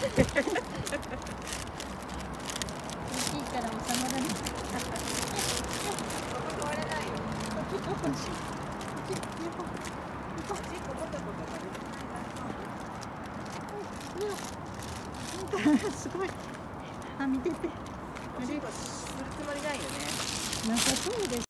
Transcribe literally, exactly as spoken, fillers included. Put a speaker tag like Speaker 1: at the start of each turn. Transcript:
Speaker 1: きいから収まらない。すごい。はみ出て。
Speaker 2: おしっこするつもりないよね。
Speaker 1: なさそうです。